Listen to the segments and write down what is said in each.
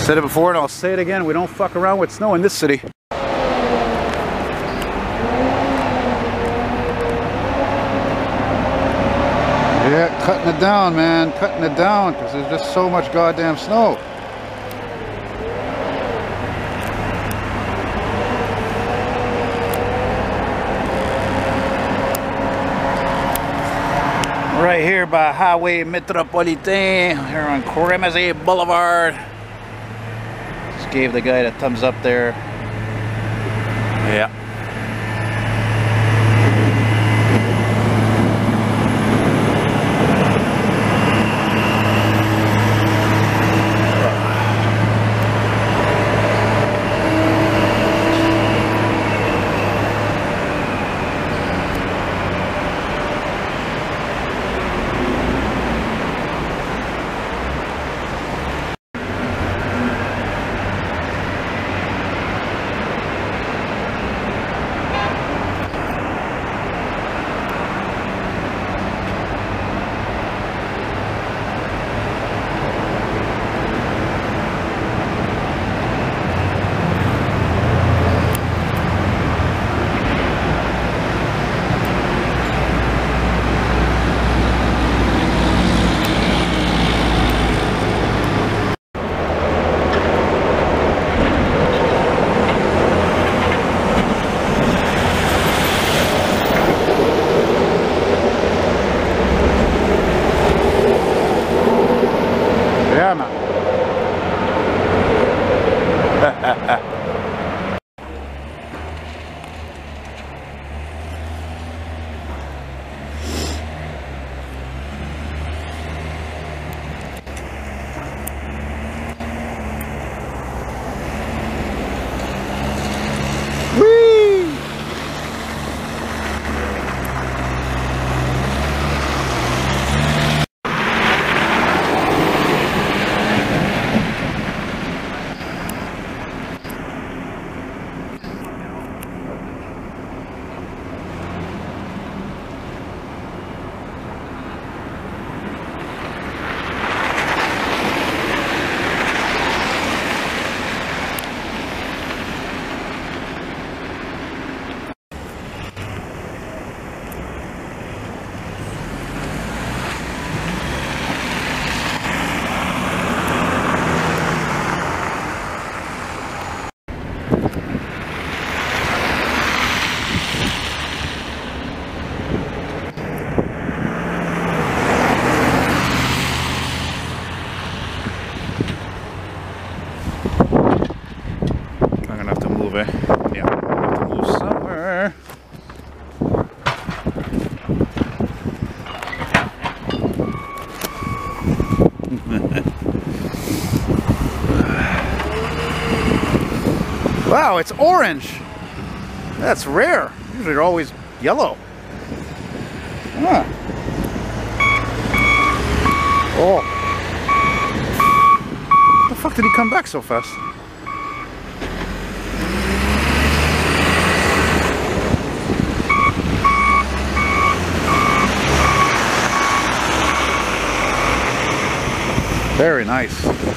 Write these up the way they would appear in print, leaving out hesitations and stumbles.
Said it before and I'll say it again, we don't fuck around with snow in this city. Yeah, cutting it down, man, cutting it down, because there's just so much goddamn snow. Right here by Highway Metropolitain, here on Cremazie Boulevard. Just gave the guy the thumbs up there. Yeah. Yeah, I have to move somewhere. Wow, it's orange. That's rare. Usually they're always yellow. Huh. Oh. How the fuck did he come back so fast? Very nice.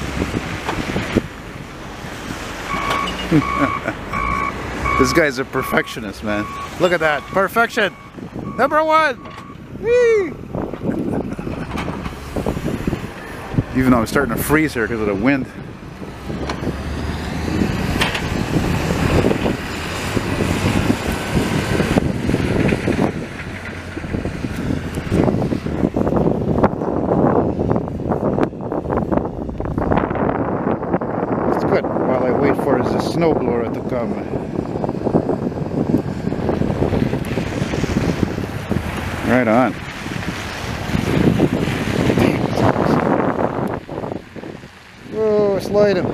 This guy's a perfectionist, man. Look at that. Perfection. Number one. Whee! Even though I'm starting to freeze here because of the wind. Good, while I wait for the snowblower to come. Right on. Whoa, slide him.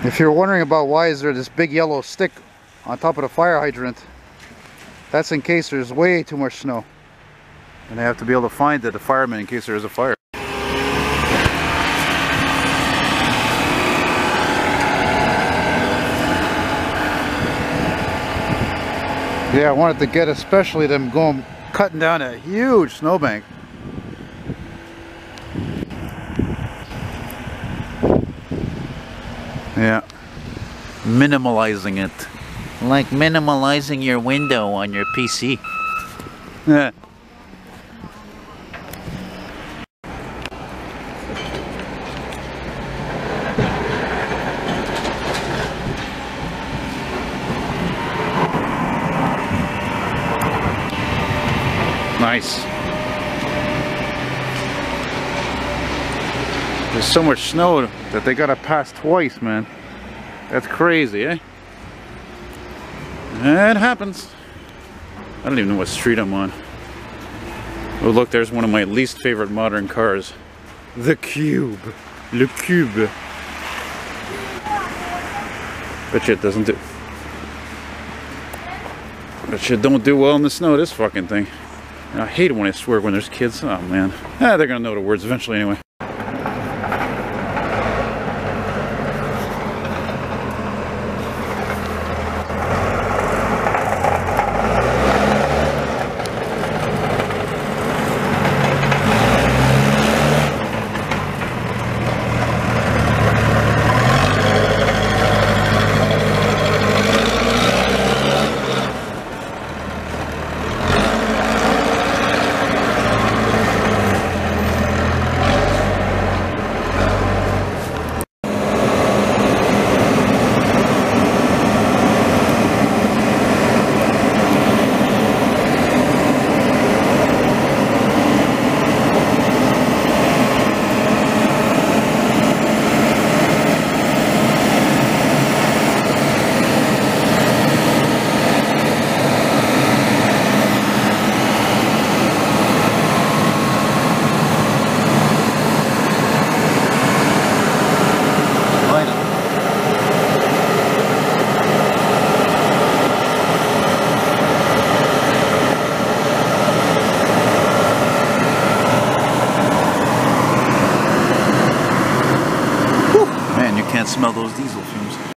If you're wondering about why is there this big yellow stick on top of the fire hydrant, that's in case there's way too much snow. And they have to be able to find the firemen in case there is a fire. Yeah, I wanted to get especially them going cutting down a huge snowbank. Yeah, minimalizing it. Like minimalizing your window on your PC. Yeah. Nice. There's so much snow that they gotta pass twice, man. That's crazy, eh? It happens. I don't even know what street I'm on. Oh look, there's one of my least favorite modern cars. The Cube. Le Cube. Bet you it doesn't do... Bet you it don't do well in the snow, this fucking thing. I hate it when I swear when there's kids. Oh man. They're gonna know the words eventually anyway. Can't smell those diesel fumes.